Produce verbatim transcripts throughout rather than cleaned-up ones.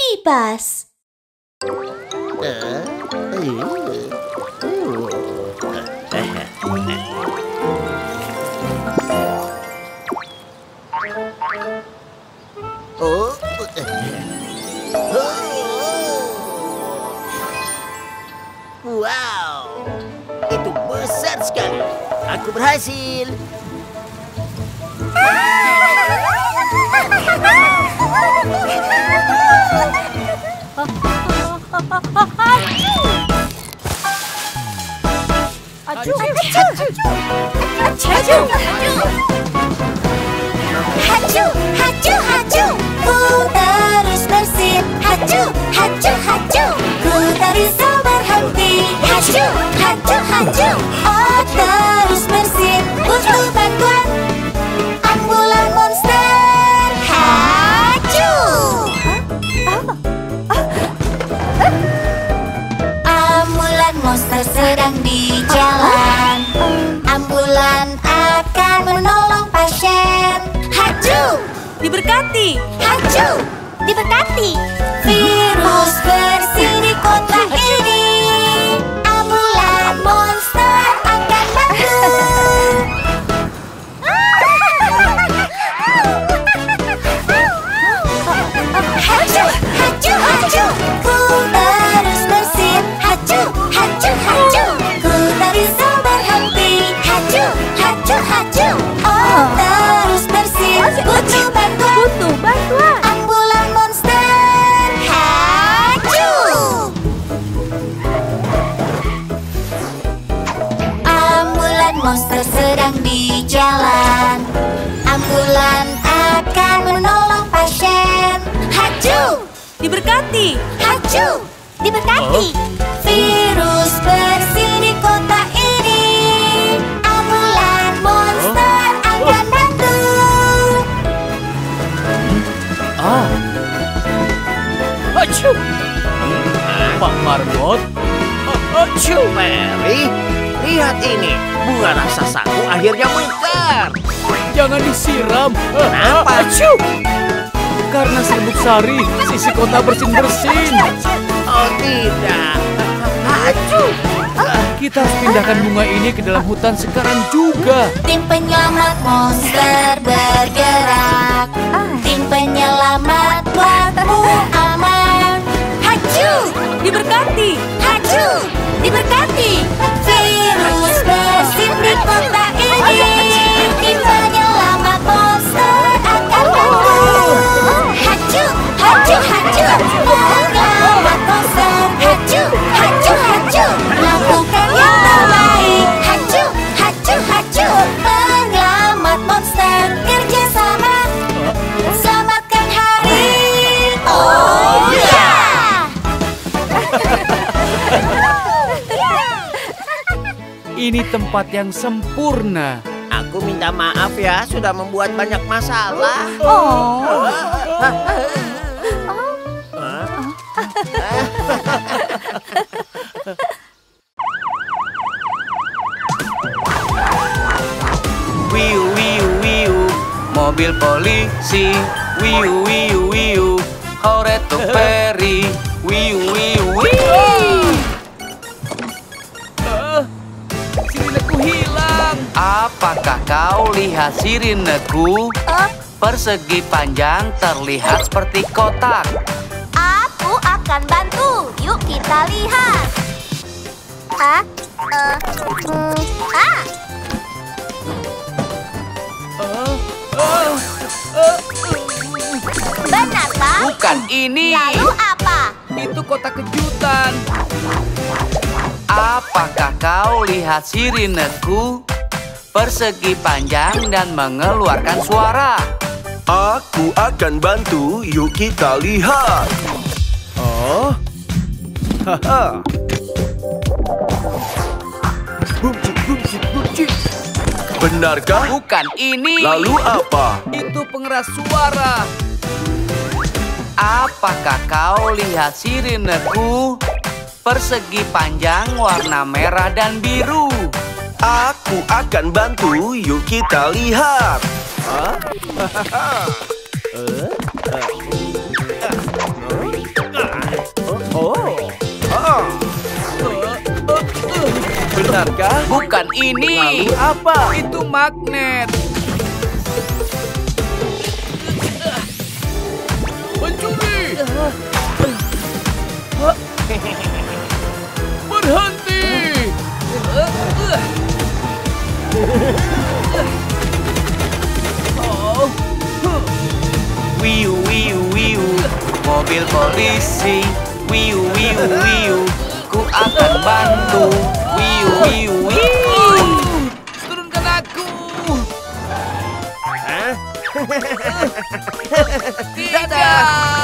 kibas. Oh. Wow, itu besar sekali. Aku berhasil. Aju, aju, aju, haju, haju, haju, ku terus bersin, haju, haju, haju, ku tak bisa berhenti, haju, haju, haju, oh terus bersin, butuh bantuan, ambulan monster, haju. Ambulan monster sedang di jalan, ambulan akan menolong pasien. Haju, diberkati. Haju, diberkati. Virus bersih di kota ini. Ambulan monster akan bantu. Haju, haju, haju, ku terus bersin. Haju, haju, haju, ku tak bisa berhenti. Haju, haju, haju, oh terus bersin. Butuh bantuan. Butuh bantuan. Ambulan monster, haju. Ambulan monster sedang di jalan. Ambulan akan menolong pasien. Haju, diberkati. Haju, diberkati. Virus bersih di kota ini. Ambulan monster akan bantu. Ah. Acu. Pak Marmot. Acu, Mary. Lihat ini, bunga rakssasaku akhirnya mekar. Jangan disiram. Kenapa? Acu. Karena serbuk sari, sisi kota bersin-bersin. Oh tidak. Acu. Kita harus pindahkan bunga ini ke dalam hutan sekarang juga. Tim penyelamat monster bergerak. Tim penyelamat buatmu aman. Haju, diberkati. Haju, diberkati. Virus bersin di kota ini. Tim penyelamat monster akan bantu. Haju, haju, haju, penyelamat monster. Haju, haju, haju, lakukan yang terbaik. Haju, haju, haju, penyelamat monster kerjasama. Selamatkan hari. Oh ya. Ini tempat yang sempurna. Aku minta maaf ya, sudah membuat banyak masalah. Oh. Wiu wiu wiu, mobil polisi. Wiu wiu wiu, Horeto Ferry. Wiu wiu wiu. Ah, sirineku hilang. Apakah kau lihat sirineku? Oh, Persegi panjang terlihat seperti kotak. aku akan bantu. Yuk kita lihat. Ah, eh, hmm, ah. Ah, ah, ah. Benar, Pak? Bukan ini. Lalu apa? Itu kotak kejutan. Apakah kau lihat sirineku? Persegi panjang dan mengeluarkan suara. Aku akan bantu, yuk kita lihat. Oh, haha. Bumcik, bumcik, bumcik. Benarkah? Bukan ini. Lalu apa? Itu pengeras suara. Apakah kau lihat sirineku? Persegi panjang warna merah dan biru. Aku akan bantu, yuk kita lihat. Hah? Eh? Eh? Benarkah? Bukan ini. Lalu apa? Itu magnet. Pencuri! Berhenti! Wiu, wiu, wiu. Mobil polisi. Wiu, wiu, wiu. Ku akan bantu. Wiu, wiu, wiu. Turunkan aku. Hah? Tidak.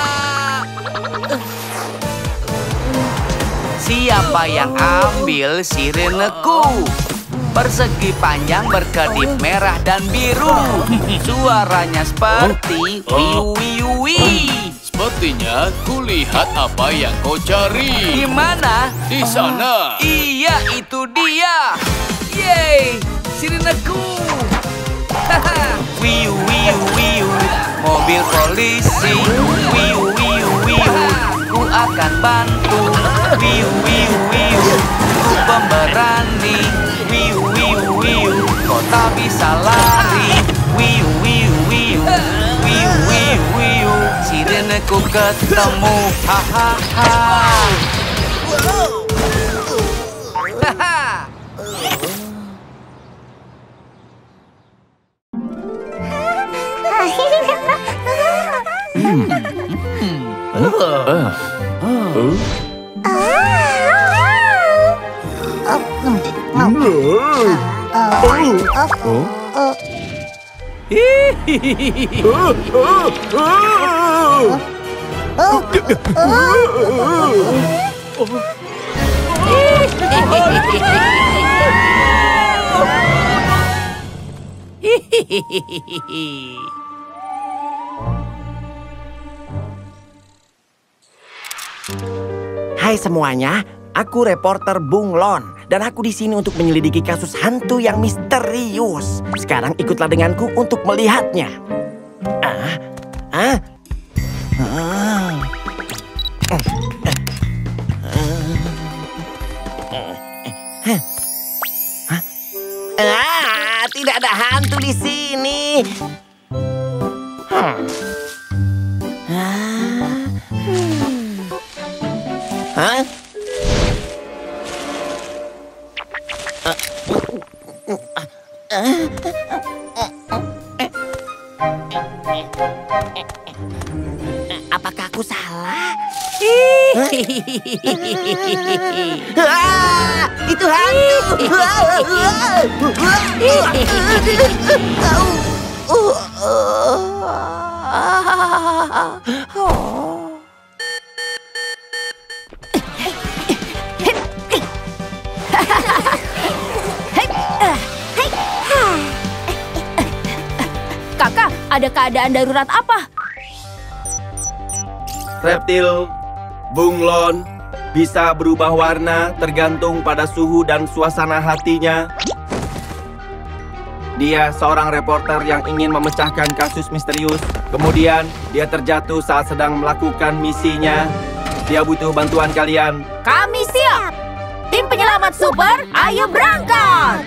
Siapa yang ambil sireneku? Persegi panjang berkedip merah dan biru. Suaranya seperti wiu wiu wiu. Sepertinya kulihat apa yang kau cari. Di mana? Di sana. Iya, itu dia. Yeay, sireneku. Haha. Wiu wiu wiu. Mobil polisi. Wiu wiu wiu. Ku akan bantu. Wiu wiu wiu. Ku pemberani. Wiu wiu wiu. Kau tak bisa lari. Wiu wiu wiu. Wiu wiu wiu. Sireneku ketemu. Hahaha. Haha. Hai semuanya, aku reporter Bunglon dan aku di sini untuk menyelidiki kasus hantu yang misterius. Sekarang ikutlah denganku untuk melihatnya. Ah, ah, ah. Ah, tidak ada hantu di sini. Hmm. Ah. Hmm. Hah? Apakah aku salah? Ah, itu hantu. Kakak, ada keadaan darurat apa? Reptil bunglon bisa berubah warna tergantung pada suhu dan suasana hatinya. Dia seorang reporter yang ingin memecahkan kasus misterius. Kemudian, dia terjatuh saat sedang melakukan misinya. Dia butuh bantuan kalian. Kami siap. Tim penyelamat super, ayo berangkat.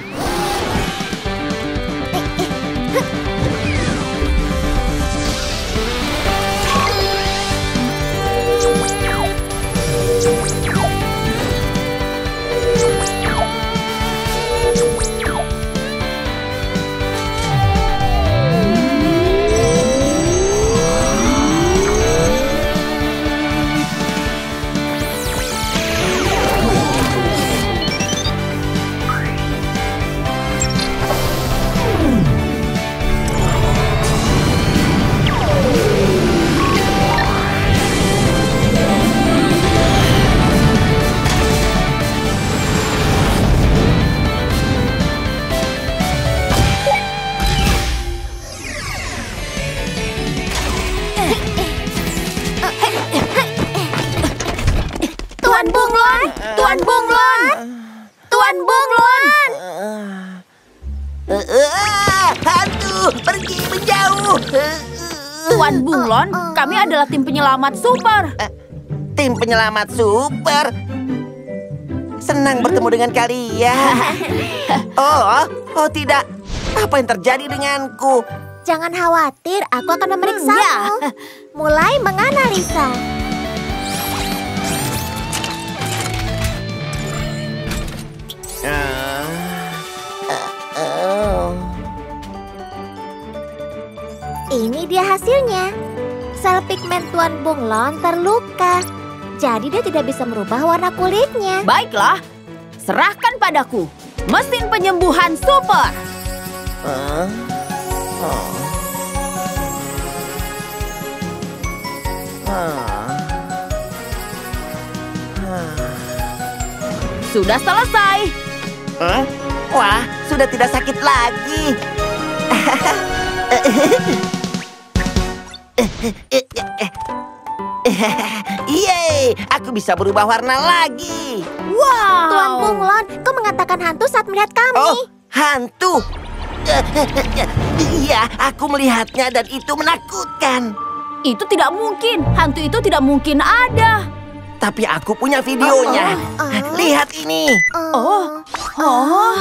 Tuan Bunglon, Tuan Bunglon, Tuan Bunglon. Hantu, pergi menjauh. Tuan Bunglon, kami adalah tim penyelamat super. Tim penyelamat super. senang bertemu dengan kalian. Oh, oh tidak. Apa yang terjadi denganku? Jangan khawatir, aku akan memeriksamu. Mulai menganalisa. Uh, uh, uh. Ini dia hasilnya. Sel pigmen Tuan Bunglon terluka. Jadi dia tidak bisa merubah warna kulitnya. Baiklah, serahkan padaku mesin penyembuhan super. Uh, oh. uh. Sudah selesai. Huh? Wah, sudah tidak sakit lagi. Yeay, aku bisa berubah warna lagi. Wow. Tuan Bunglon, kau mengatakan hantu saat melihat kami. Oh, hantu. Iya, aku melihatnya dan itu menakutkan. Itu tidak mungkin. Hantu itu tidak mungkin ada. Tapi aku punya videonya. Oh, oh. Lihat ini. Oh. Oh.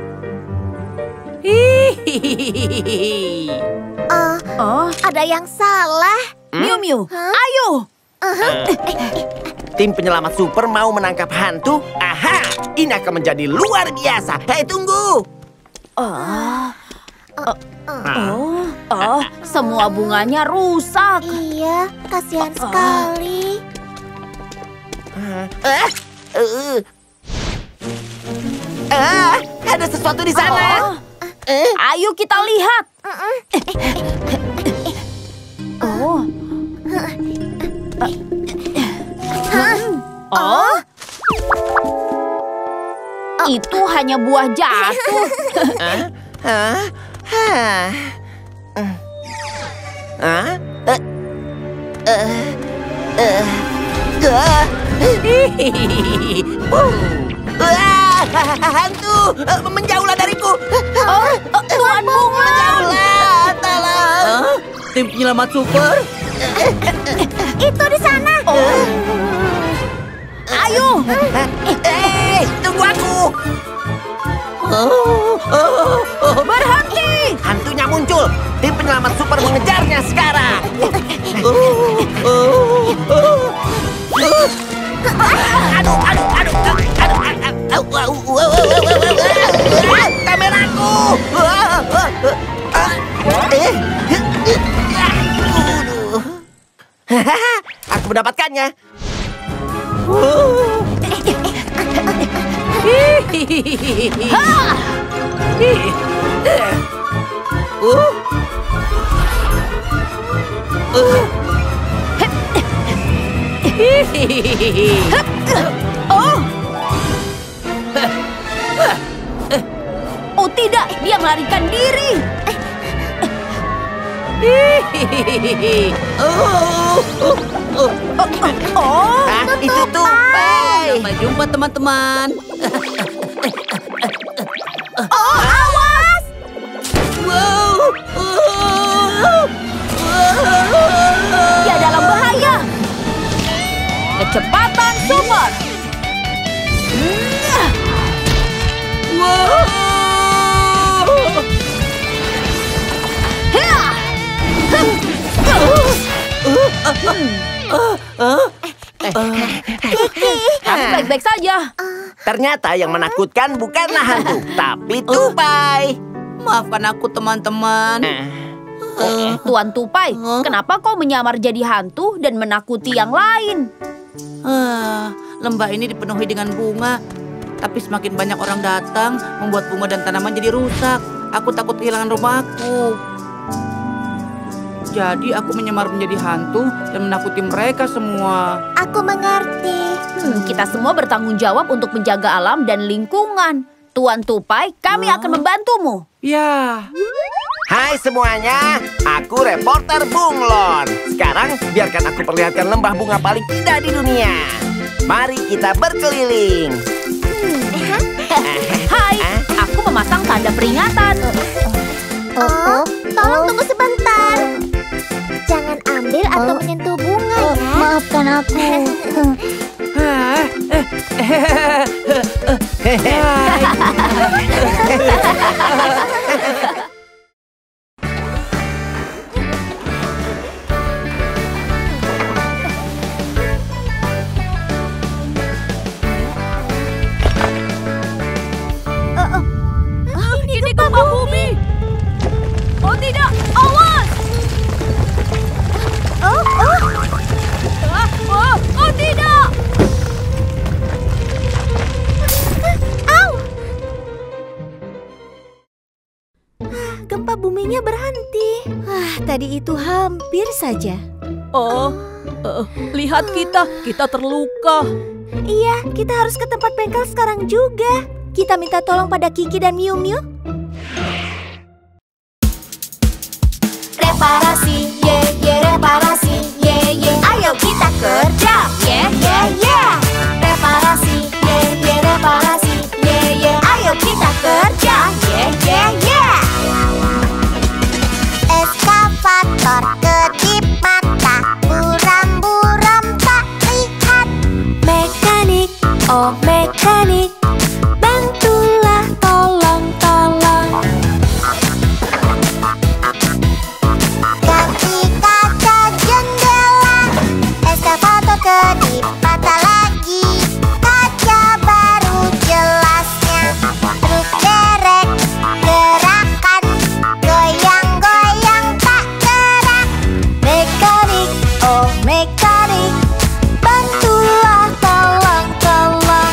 Hihihi. Uh, Oh. ada yang salah. Miu Miu, Hah? ayo. Tim penyelamat super mau menangkap hantu. Aha, ini akan menjadi luar biasa. Hei, tunggu. Oh. Oh. Oh. Semua bunganya rusak. Iya, kasihan sekali. Ah, uh. ah, ada sesuatu di sana. Oh. Ayo kita lihat. Oh. Oh. Itu hanya buah jatuh. Hah? Hah? Hah? Hah? Eh, eh, eh, ah. Wah, hantu, menjauhlah dariku. Oh, Tuan Bunglon. Menjauhlah, tolong. Hah? Tim penyelamat super? Itu di sana. Oh. Ayo. Eh, tunggu aku. Berhenti. Hantunya muncul. Tim penyelamat super mengejarnya sekarang. Aduh, aduh, aduh, aduh, aduh, kameraku. Aku mendapatkannya. Oh. Oh tidak, dia melarikan diri. Oh. Ah, itu tupai. Sampai jumpa teman-teman. Oh, awas. Dia dalam bahaya. Kecepatan super. Kamu baik-baik saja. Ternyata yang menakutkan bukanlah hantu, tapi tupai. Maafkan aku teman-teman. Tuan Tupai, kenapa kau menyamar jadi hantu dan menakuti yang lain? Ah, lembah ini dipenuhi dengan bunga. Tapi semakin banyak orang datang, membuat bunga dan tanaman jadi rusak. Aku takut kehilangan rumahku. Jadi aku menyamar menjadi hantu dan menakuti mereka semua. Aku mengerti. Hmm, kita semua bertanggung jawab untuk menjaga alam dan lingkungan. Tuan Tupai, kami akan membantumu. Ya. Hai semuanya, aku reporter Bunglon. Sekarang biarkan aku perlihatkan lembah bunga paling indah di dunia. Mari kita berkeliling. Hai, aku memasang tanda peringatan. Oh, tolong tunggu sebentar. Jangan ambil atau menyentuh bunga ya. Maafkan aku. Hah? Ini gempa bumi. Oh tidak, awas! Oh, oh. Ah, oh, oh tidak! Au! Gempa buminya berhenti. Ah, tadi itu hampir saja. Oh, uh, lihat kita, kita terluka. Iya, kita harus ke tempat bengkel sekarang juga. Kita minta tolong pada Kiki dan Miu Miu. Reparasi, ye ye reparasi, ye ye. Ayo kita kerja, ye ye ye. Reparasi, ye ye reparasi, ye ye. Ayo kita kerja, ye ye ye. Eskavator kedip mata, buram-buram tak lihat. Mekanik, oh mekanik, bantulah tolong-tolong. Ganti kaca jendela, eskavator kedip mata lagi. Kaca baru jelasnya, truk derek gerakan, goyang-goyang tak gerak. Mekanik, oh mekanik, bantulah tolong-tolong.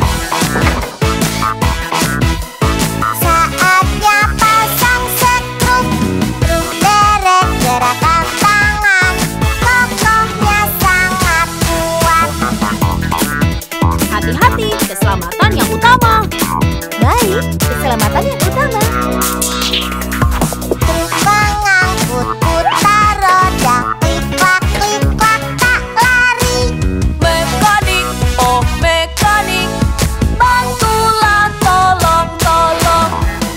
Saatnya pasang skrup, truk derek gerakan tangan, kokohnya sangat kuat. Hati-hati, keselamatan yang utama. Baik, keselamatan yang utama. Truk mengangkut putar roda, klik-klak, klik-klak tak lari. Mekanik, oh mekanik, bantulah tolong-tolong.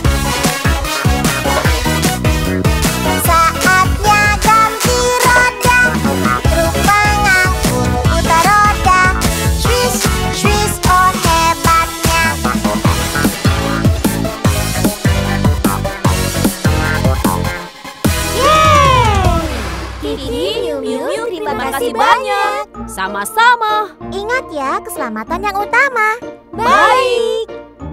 Saatnya ganti roda, truk mengangkut putar roda. Swish, swish, oh hebatnya. Yeay! Kiki, Miu Miu, terima kasih banyak. Sama-sama. Ingat ya, keselamatan yang utama. Baik.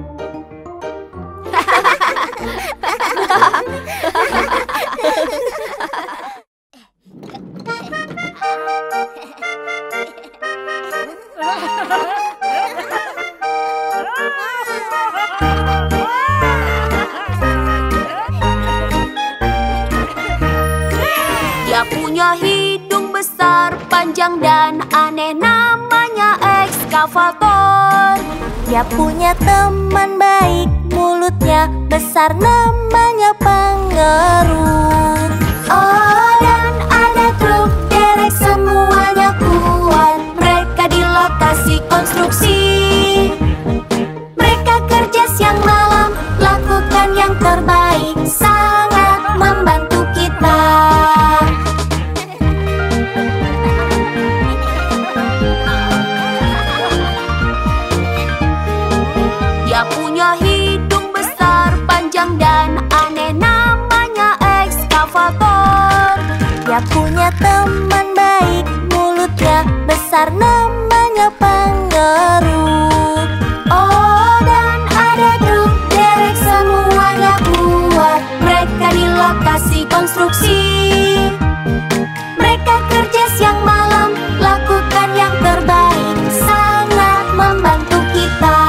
Dia punya hidung besar, panjang dan aneh, namanya ekskavator. Dia punya teman baik, mulutnya besar, namanya pengeruk. Oh, dan ada truk derek, semuanya kuat. Mereka di lokasi konstruksi. Mereka kerja siang malam, lakukan yang terbaik, sangat membantu kita. Dia punya hidung besar, panjang dan aneh, namanya ekskavator. Dia punya teman baik, mulutnya besar, namanya pengeruk. Oh, dan ada truk derek, semuanya kuat. Mereka di lokasi konstruksi. Mereka kerja siang malam, lakukan yang terbaik, sangat membantu kita.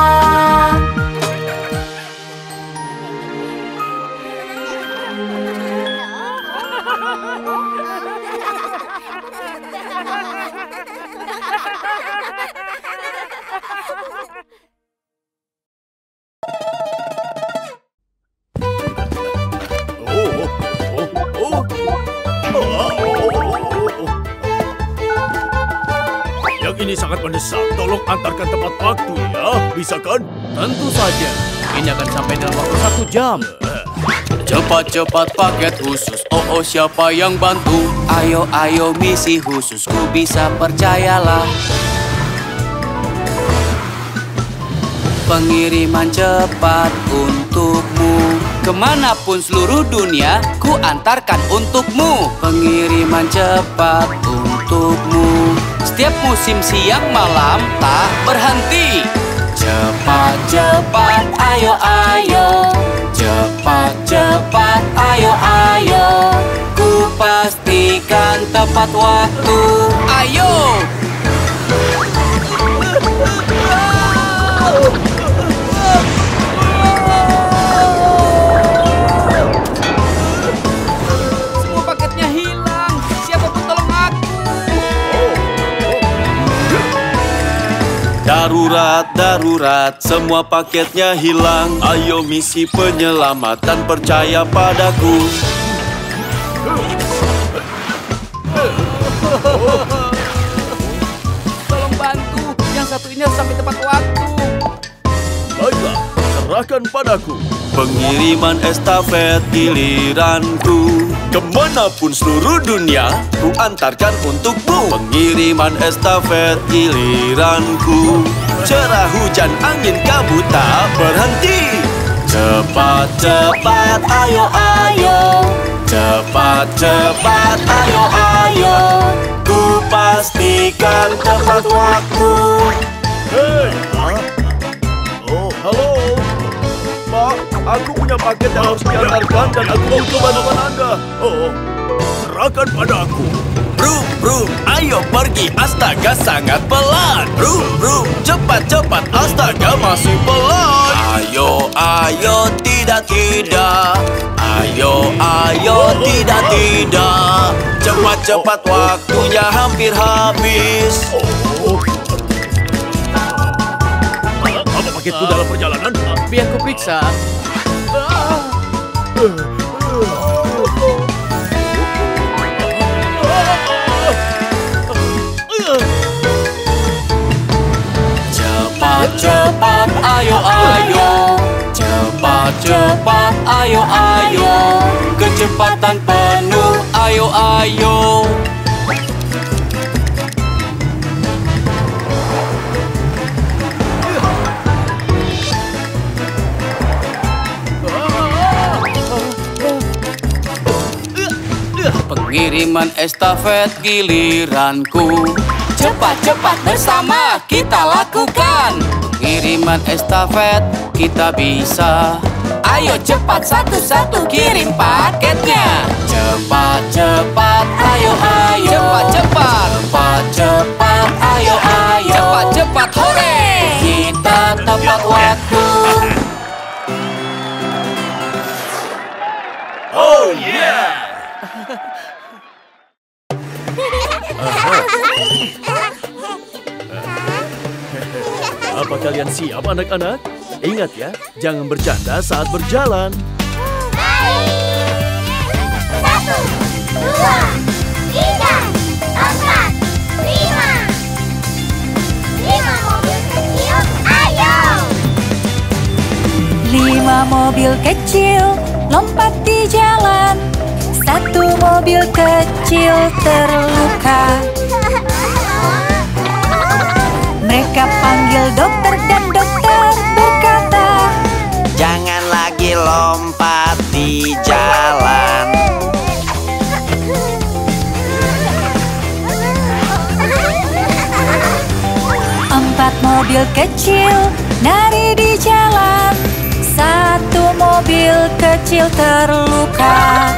Yang ini sangat mendesak. Tolong antarkan tepat waktu ya. Bisa kan? Tentu saja. Ini akan sampai dalam waktu satu jam. Cepat-cepat paket khusus. Oh, oh, siapa yang bantu? Ayo, ayo, misi khususku bisa percayalah. Pengiriman cepat untukmu. Kemanapun seluruh dunia, ku antarkan untukmu. Pengiriman cepat untukmu. Setiap musim siang malam tak berhenti. Cepat, cepat, ayo, ayo. Cepat, cepat, ayo, ayo. Ku pastikan tepat waktu. Ayo! Semua paketnya hilang. Siapapun tolong aku. Darurat, darurat, semua paketnya hilang. Ayo misi penyelamatan, percaya padaku. Tolong bantu. Yang satu ini harus sampai tepat waktu. Baiklah, serahkan padaku. Pengiriman estafet giliranku. Kemanapun seluruh dunia, ku antarkan untukmu. Pengiriman estafet giliranku. Cerah hujan angin kabut tak berhenti. Cepat, cepat, ayo, ayo. Cepat, cepat, ayo, ayo. Ku pastikan tepat waktu. Hei! Oh, halo. Pak, aku punya paket yang harus diantarkan dan aku butuh bantuan Anda. Oh, serahkan padaku. Brum, brum, ayo pergi, astaga sangat pelan. Brum, brum, cepat, cepat, astaga masih pelan. Ayo, ayo, tidak, tidak. Ayo, ayo, tidak, tidak. Cepat, cepat, waktunya hampir habis. Oh. Apa paketku dalam perjalanan? Biar ku periksa. Cepat, cepat, ayo, ayo. Cepat, cepat, ayo, ayo. Kecepatan penuh, ayo, ayo. Pengiriman estafet giliranku. Cepat-cepat bersama kita lakukan. Pengiriman estafet kita bisa. Ayo cepat satu-satu kirim paketnya. Cepat-cepat, ayo, ayo. Cepat-cepat. Cepat-cepat, ayo, ayo. Cepat-cepat, hore. Kita tepat waktu. Oh yeah! Apa kalian siap, anak-anak? Ingat ya, jangan bercanda saat berjalan. Satu, dua, tiga, empat, lima. Lima mobil kecil, ayo! Lima mobil kecil lompat di jalan. Satu mobil kecil terluka. Mereka panggil dokter dan dokter berkata, jangan lagi lompat di jalan. empat mobil kecil nari di jalan. Satu mobil kecil terluka.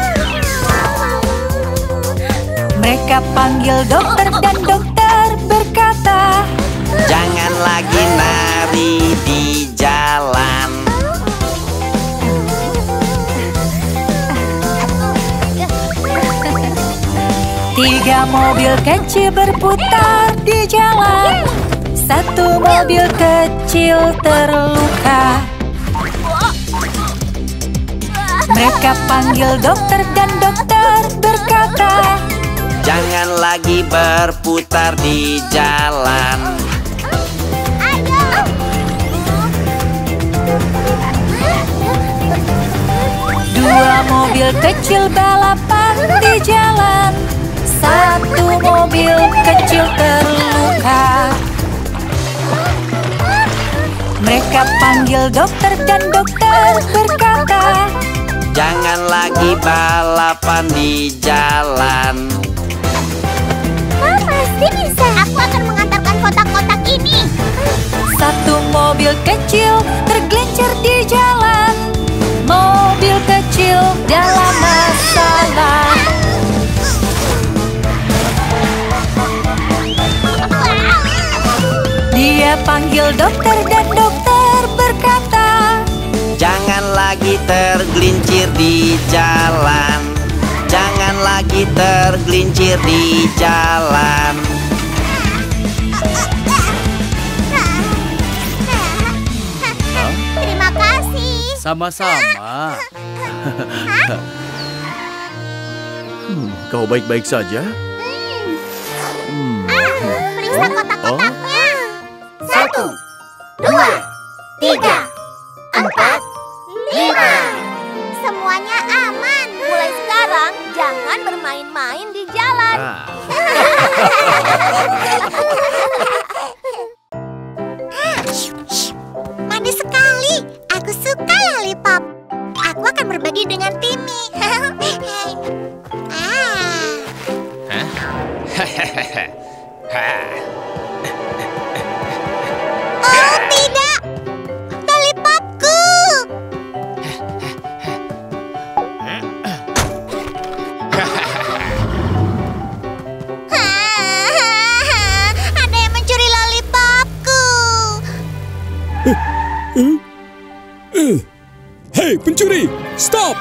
Mereka panggil dokter dan dokter berkata, jangan lagi nari di jalan. Tiga mobil kecil berputar di jalan. Satu mobil kecil terluka. Mereka panggil dokter dan dokter berkata, jangan lagi berputar di jalan. Dua mobil kecil balapan di jalan. Satu mobil kecil terluka. Mereka Dia panggil dokter dan dokter berkata, jangan lagi balapan di jalan. Mama, pasti bisa. Aku akan mengantarkan kotak-kotak ini. Satu mobil kecil tergelincir di jalan. Mobil kecil dalam masalah. Dia panggil dokter dan dokter berkata, jangan lagi tergelincir di jalan. Jangan lagi tergelincir di jalan. Terima kasih. Sama-sama. Hmm, kau baik-baik saja? Hmm. Ah, periksa kotak-kotaknya. Satu, dua, tiga, empat, lima. Semuanya aman. Mulai sekarang, jangan bermain-main di jalan. Ah. Manis sekali. Aku suka lollipop. Aku akan berbagi dengan Timmy. Oh tidak, lollipopku. Ada yang mencuri lollipopku. Hei, pencuri! Stop!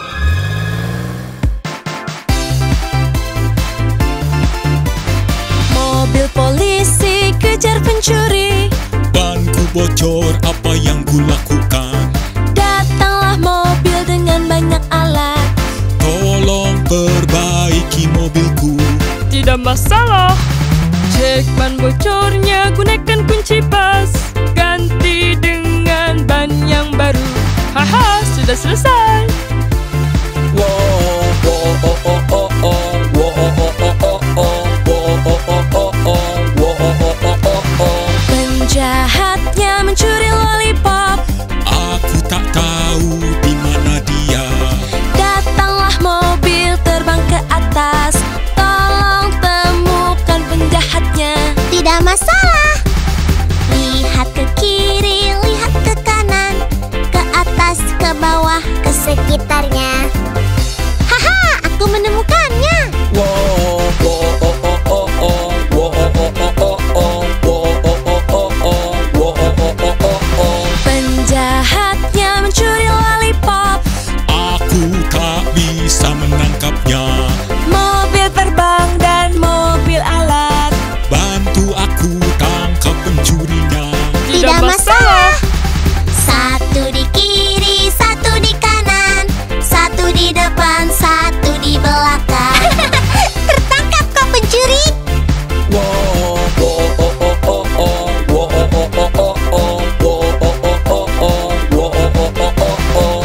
mobil polisi kejar pencuri. Banku bocor, apa yang kulakukan? Datanglah mobil dengan banyak alat. Tolong perbaiki mobilku. Tidak masalah. Cek ban bocornya, gunakan kunci pas. Ganti dengan ban yang baru. Haha, sudah selesai. Wow, wow, oh, oh, oh, oh. Wow, oh, oh, oh, oh, oh. Wow, oh, oh, oh, oh. Wow, oh, oh, oh, oh. Penjahatnya mencuri lollipop. Aku tak tahu di mana dia. Datanglah mobil terbang ke atas. Tolong temukan penjahatnya. Tidak masalah. Lihat ke kiri, lihat ke kanan, ke atas, ke bawah, ke sekitarnya. Haha, aku menemukannya. Wow, wow, oh, oh, oh, oh. Wow, oh, oh, oh, oh, oh. Wow, oh, oh, oh, oh. Wow, oh, oh, oh, oh, oh. Penjahatnya mencuri lollipop. Aku tak bisa menangkapnya. Mobil terbang dan mobil alat. Bantu aku tangkap pencurinya. Tidak masalah. Satu di kiri, satu di kanan, satu di depan, satu di belakang. Tertangkap kau pencuri. Wow, wow, oh, oh, oh, oh. Wow, oh, oh, oh, oh, oh. Wow, oh, oh, oh, oh. Wow, oh, oh, oh, oh.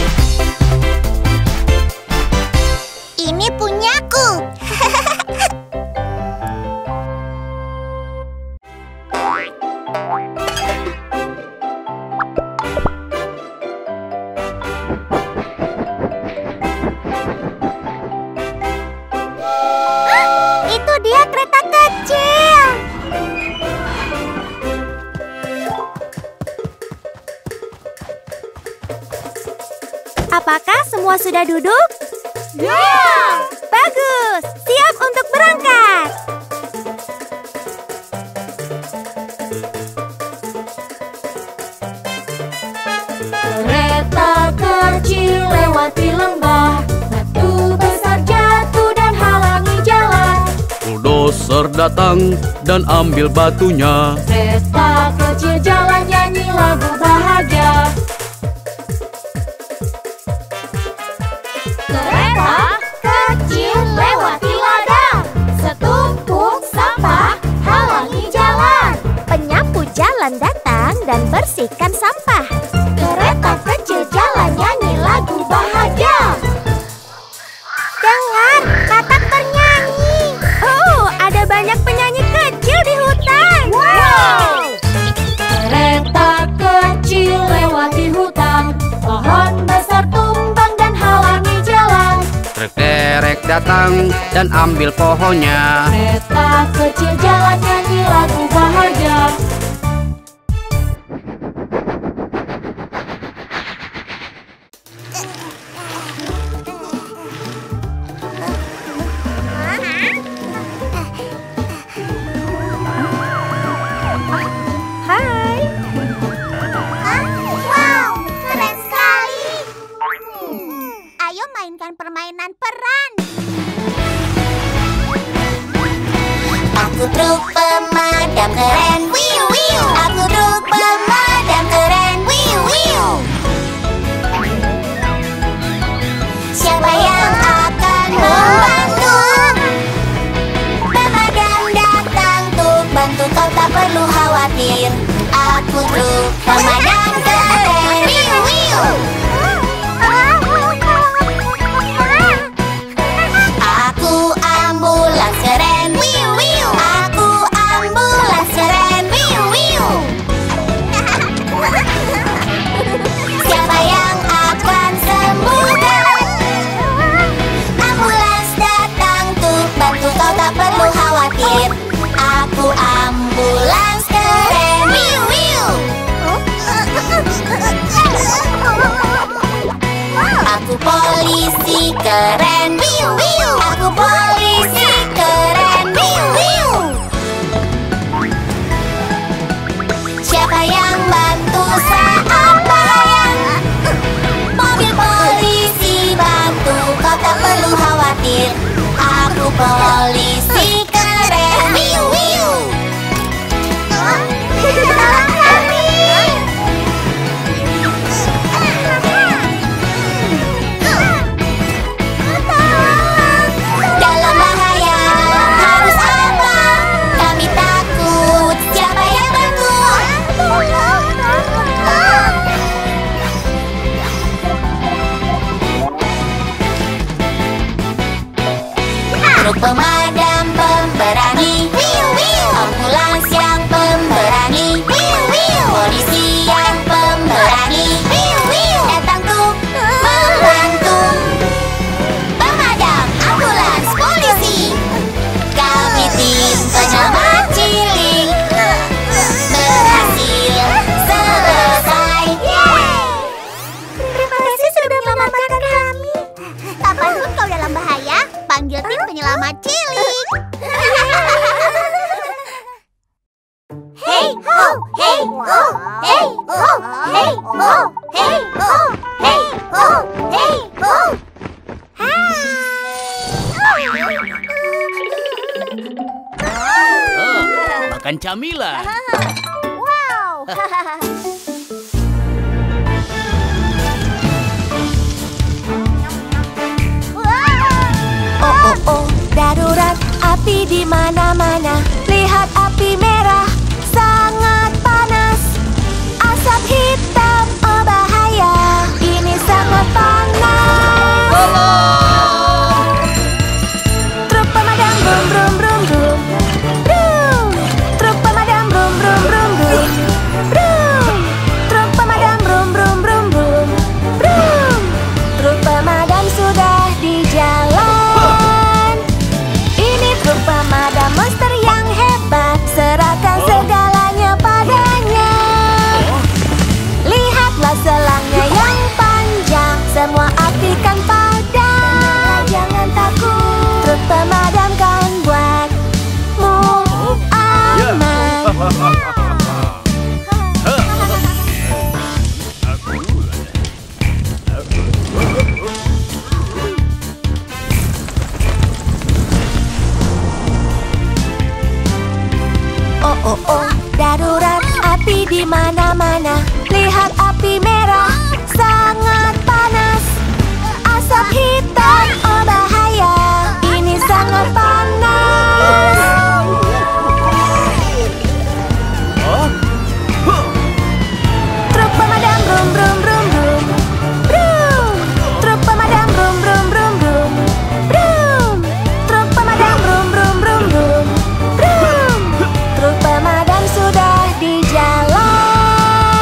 Ini punyaku. Itu dia kereta kecil. Apakah semua sudah duduk? Ya! Bagus! Siap untuk berangkat! Kereta kecil lewati lembah. Batu besar jatuh dan halangi jalan. Bulldozer datang dan ambil batunya. Kereta kecil jalan nyanyi lagu bahagia. Kereta kecil lewati ladang. Setumpuk sampah halangi jalan. Penyapu jalan datang dan bersihkan sampah. Kereta kecil jalan nyanyi lagu bahagia. Dengar, katak bernyanyi. Oh, ada banyak penyanyi kecil di hutan. Wow! Kereta kecil datang dan ambil pohonnya. Kereta kecil jalan nyanyi lagu bahagia. Hai. Wow, keren sekali. Ayo mainkan permainan peran. Aku truk pemadam keren, wiu wiu. Aku truk pemadam keren, wiu wiu. Siapa yang akan membantu? Pemadam datang untuk bantu, kau tak perlu khawatir. Aku truk pemadam keren, wiu wiu. Aku ambulans keren, wiu wiu. Aku ambulans keren, wiu wiu. Siapa yang akan sembuhkan? Ambulans datang untuk bantu, kau tak perlu khawatir. Aku ambulans keren, wiu wiu. Aku polisi keren, wiu wiu. Aku polisi keren, wiu wiu. Siapa yang bantu saat bahaya? Mobil polisi bantu, kau tak perlu khawatir. Aku polisi keren, wiu wiu. Dalam bahaya harus apa? Kami takut, siapa yang bantu? Truk pemadam pemberani, wiu wiu. Ambulans yang pemberani, wiu wiu. Polisi yang pemberani, wiu wiu. Datang tuh membantu. Pemadam, ambulans, polisi. Kami tim penyelamat cilik. Berhasil selesai. Terima kasih sudah menyelamatkan kami. Kapanpun kau dalam bahaya, panggil tim penyelamat cilik. Hey ho, hey ho, hey ho, hey ho, hey ho, hey ho, hey ho. Oh, makan camilan. Wow. Oh oh oh, darurat api di mana-mana. Lihat api merah, sangat panas. Asap hitam, oh bahaya. Ini sangat panas. Truk pemadam brum brum brum brum. Brum. Truk pemadam brum brum brum brum. Brum. Truk pemadam brum brum brum brum. Brum. Truk pemadam sudah di jalan. Ini truk pemadam monster yang hebat. Serahkan segalanya padanya. Lihatlah selangnya yang panjang. Semua api kan padam. Jangan takut. Truk pemadam kan buatmu aman. Oh oh oh, darurat api di mana-mana. Lihat api merah, sangat panas. Asap hitam, oh bahaya. Ini sangat panas. Truk pemadam brum brum brum brum. Brum. Truk pemadam brum brum brum brum. Brum. Truk pemadam brum brum brum brum. Brum. Truk pemadam sudah di jalan.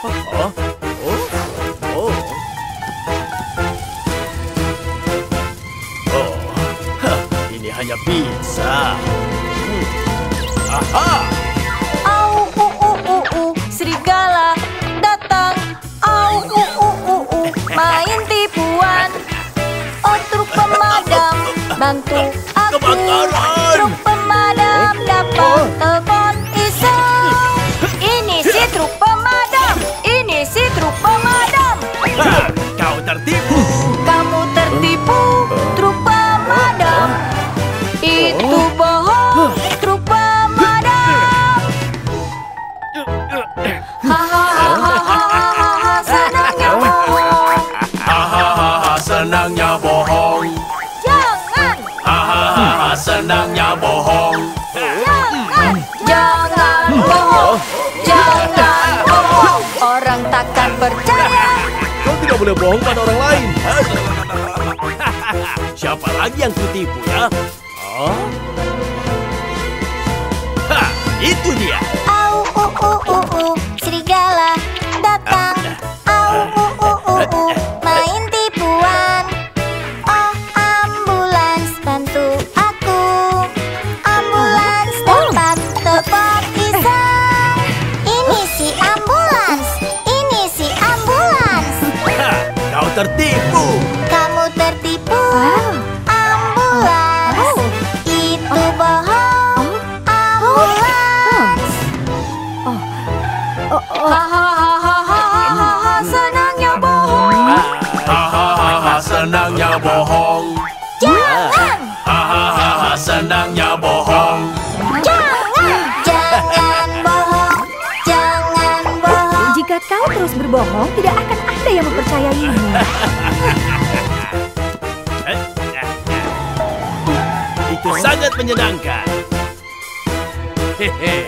Oh, oh, oh. Oh, hah, ini hanya pizza. Hmm. Aha! Au, u, u, u, u, serigala datang. Au, u, u, u, u, main tipuan. Oh, truk pemadam, bantu aku. Truk pemadam dapat telepon iseng. Ini si truk pemadam, ini si truk pemadam. Ha, kau tertipu. Kamu tertipu, truk pemadam. Itu bohong, truk pemadam. Hahaha, senangnya bohong. Hahaha, senangnya bohong. Jangan, Hahaha, senangnya bohong. jangan, jangan bohong, jangan bohong. Orang takkan percaya. Kau tidak boleh bohong pada orang lain. Siapa lagi yang kutipu ya? Oh? Ha, itu dia. Au, u, u, u, u, serigala datang. Au, u, u, u, u, main tipuan. Oh, ambulans, bantu aku. Ambulans dapat telepon iseng. Ini si ambulans, ini si ambulans. Ha, kau tertipu. Kamu tertipu, ambulans. Itu bohong, ambulans. Hahaha, senangnya bohong. Hahaha, senangnya bohong. Jangan, Hahaha, senangnya bohong. jangan, jangan bohong, jangan bohong. Jika kau terus berbohong, tidak akan ada yang mempercayaimu. Itu sangat menyenangkan. Hehe.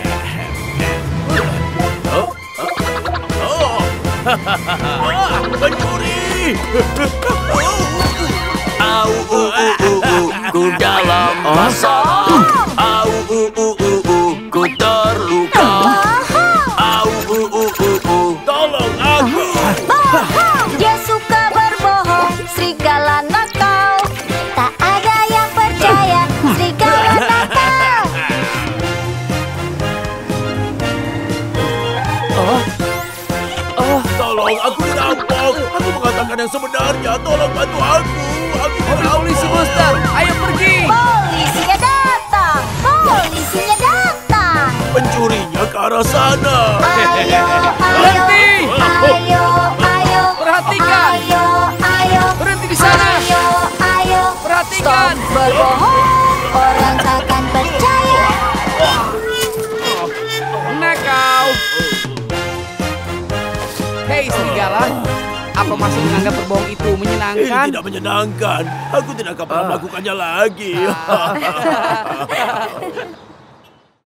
Oh, oh, oh, pencuri. Au, u, u, u, u, ku dalam masalah. Au, u, u, u, u, ku terluka. Au, u, u, u, u, Tolong aku. Bohong, dia suka berbohong, serigala nakal. Tak ada yang percaya, serigala nakal. Oh, tolong aku dirampok. Aku mengatakan yang sebenarnya. Tolong bantu aku. Aku Polisi Buster, ayo pergi. Polisinya datang, polisinya datang. Pencurinya ke arah sana. Ayo, ayo, Berhenti. ayo, ayo. Perhatikan. Ayo, ayo. Berhenti di sana. Ayo, ayo. Perhatikan. Stop berbohong, orang takkan percaya. Nah kau. Hei serigala, apa masih menganggap berbohong itu Ini menyenangkan? tidak menyenangkan. Aku tidak akan pernah melakukannya lagi.